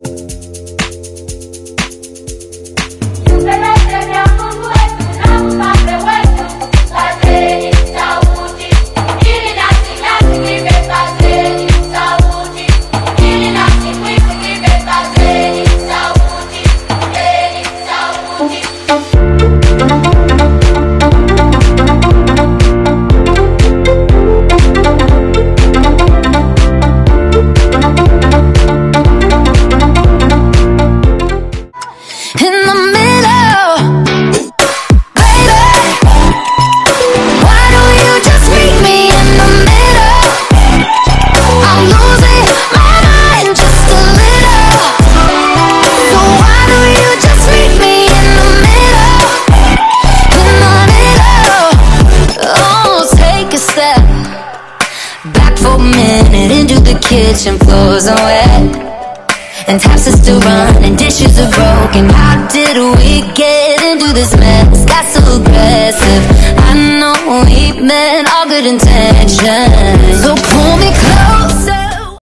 Kitchen floors are wet and taps are still running, dishes are broken. How did we get into this mess? Got so aggressive. I know we meant all good intentions, so pull me close.